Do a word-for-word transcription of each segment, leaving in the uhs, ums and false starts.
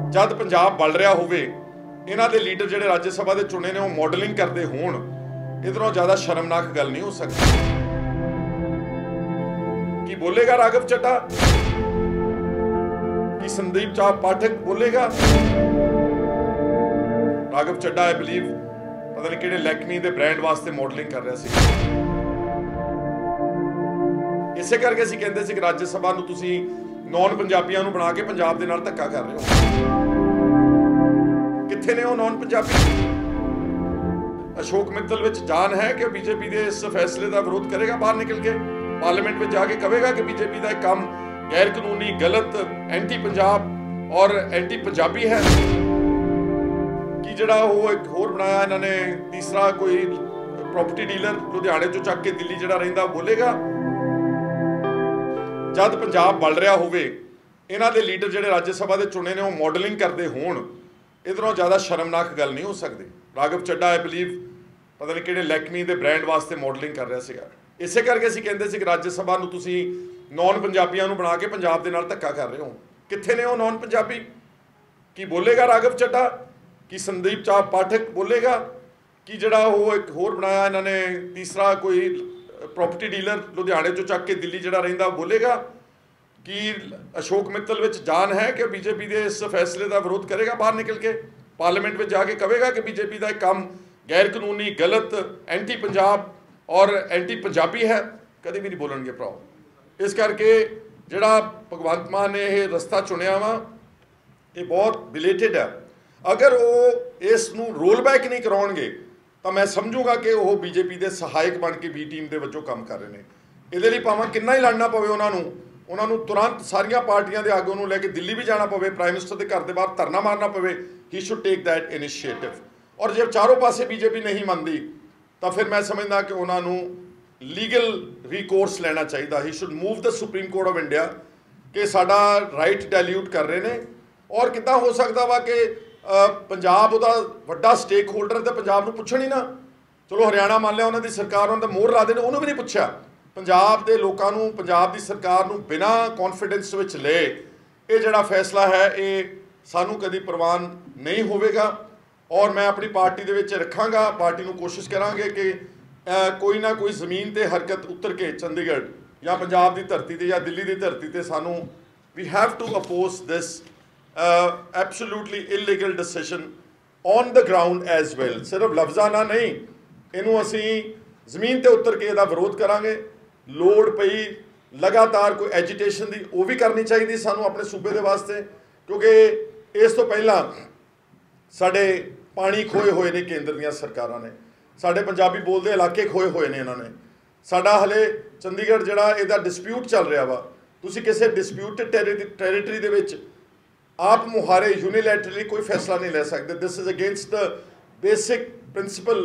जद पंजाब बल रहा होवे, इन्हां दे लीडर जिहड़े राज्य सभा दे चुने ने वो मॉडलिंग करते होण, इधरों ज़्यादा शर्मनाक गल नहीं हो सकती। की बोलेगा राघव चड्ढा, कि संदीप चाह पाठक बोलेगा? राघव चड्ढा आई बिलीव पता नहीं किहड़े लैक्मी दे ब्रांड वास्ते मॉडलिंग कर रहा सी। इसे करके असीं कहंदे सी कि राज्य सभा नूं तुसीं नॉन पंजाबियां नूं बना के पंजाब दे नाल धक्का कर रहे हो। कित्थे ने वो नॉन पंजाबी? अशोक मित्तल विच जान है कि बीजेपी के इस फैसले का विरोध करेगा, बाहर निकल के पार्लीमेंट में जाके कहेगा कि बीजेपी का एक काम गैर कानूनी, गलत, एंटी पंजाब और एंटी पंजाबी है। कि जड़ा वो एक होर बनाया इन्होंने तीसरा कोई प्रॉपर्टी डीलर लुधियाने चो चक के दिल्ली जड़ा रहिंदा बोलेगा? जद पंजाब बल रहा होवे, इन्हां दे लीडर जिहड़े राज्य सभा दे चुने ने वो मॉडलिंग करते होण, इधरों ज़्यादा शर्मनाक गल नहीं हो सकती। राघव चड्ढा आई बिलीव पता नहीं किहड़े लैक्मी दे ब्रांड वास्ते मॉडलिंग कर रहा सीगा। इसे करके असीं कहंदे सी कि राज्य सभा नूं तुसीं नॉन पंजाबियां नूं बना के पंजाब दे नाल धक्का कर रहे हो। कित्थे ने वो नॉन पंजाबी? की बोलेगा राघव चड्ढा, कि संदीप चाह पाठक बोलेगा? कि जड़ा वो एक होर बनाया इन्होंने तीसरा कोई प्रॉपर्टी डीलर लुधियाने चो चक के दिल्ली जड़ा रहिंदा बोलेगा? कि अशोक मित्तल विच जान है कि बीजेपी के इस फैसले का विरोध करेगा, बाहर निकल के पार्लीमेंट में जाके कहेगा कि बीजेपी का एक काम गैर कानूनी, गलत, एंटी पंजाब और एंटी पंजाबी है? कभी भी नहीं बोलणगे भराओ। इस करके जिहड़ा भगवंत मान ने यह रस्ता चुनिया वा, ये बहुत बिलेटेड है। अगर वो इस नूं रोल बैक नहीं कराउणगे तो मैं समझूंगा कि वो बीजेपी के सहायक बन के बी टीम के वजों काम कर रहे हैं। इहदे लई भावें किन्ना ही लड़ना पवे उन्होंने, उन्होंने तुरंत सारिया पार्टियां के आगू लैके दिल्ली भी जाना पवे, प्राइम मिनिस्टर के घर के बाहर धरना मारना पवे, he should take that initiative. और जब चारों पासे बीजेपी नहीं मानती तो फिर मैं समझदा कि उन्होंने लीगल रिकोर्स लेना चाहिए। He should move the Supreme Court of India कि साडा राइट डायल्यूट कर रहे हैं। और कितना हो सकता वा कि पंजाब उहदा वड्डा स्टेक होल्डर तो पंजाब नूं पुछण ही ना। चलो हरियाणा मान लिया उन्होंने सरकार उन्होंने मोहर ला देने, उन्होंने भी नहीं पूछा। पंजाब के लोगों नूं, पंजाब की सरकार नूं बिना कॉन्फिडेंस विच ले ये जिहड़ा फैसला है ये सानू कभी प्रवान नहीं होवेगा। और मैं अपनी पार्टी दे विच रखांगा, पार्टी नूं कोशिश करांगे कि कोई ना कोई जमीन ते हरकत उतर के चंडीगढ़ या पंजाब की धरती ते या दिल्ली की धरती ते सानू वी have to oppose this absolutely illegal decision on the ground as well. सिर्फ लफ्ज़ां नाल नहीं, इनू असीं जमीन ते उतर के इहदा विरोध करांगे। लोड़ पई लगातार कोई एजिटेशन की वो भी करनी चाहिए सानू अपने सूबे के वास्ते, क्योंकि इस तो पहला साडे पानी खोए हुए ने केंद्र दीयां सरकारां ने, साडे पंजाबी बोलते इलाके खोए हुए ने इन्होंने। साडा हले चंडीगढ़ जिहड़ा इहदा डिस्प्यूट चल रहा वा, तुसीं किसी डिस्प्यूटेड टैरेटरी दे विच आप मुहारे यूनीलैटरली कोई फैसला नहीं ले सकते। This is against the basic principle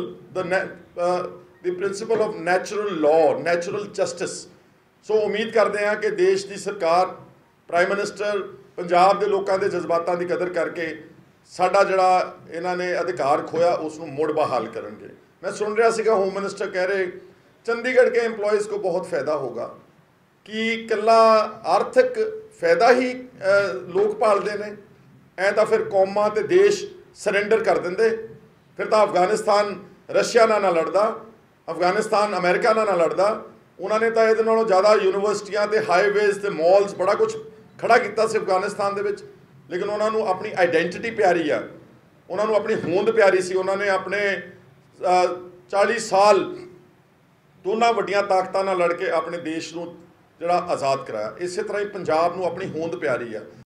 the the principle of natural law, natural justice. So उम्मीद करते हैं कि देश की सरकार, प्राइम मिनिस्टर पंजाब के लोगों के जज्बातों की कदर करके साडा जिहड़ा इन्हां ने अधिकार खोया उसनूं मुड़ बहाल करेंगे। मैं सुन रहा सीगा होम मिनिस्टर कह रहे चंडीगढ़ के एम्प्लॉयज़ को बहुत फ़ायदा होगा, कि कला आर्थिक फ़ायदा ही लोग भालते हैं। ऐ तो फिर कौमां ते देश सरेंडर कर देंगे, फिर तो अफगानिस्तान रशिया नाल ना लड़दा, अफगानिस्तान अमेरिका नाल ना लड़दा। उन्होंने तो ये नालों ज़्यादा यूनिवर्सिटियां ते हाईवेज़ ते मॉल्स बड़ा कुछ खड़ा किया से अफगानिस्तान दे विच, लेकिन उन्होंने अपनी आइडेंटिटी प्यारी आ, उन्होंने अपनी होंद प्यारी सी। उन्होंने अपने चालीस साल दोनों वड्डियां ताकतां नाल लड़ के अपने देश नूं जिहड़ा आज़ाद कराया। इस तरह ही पंजाब नूं अपनी होंद प्यारी आ।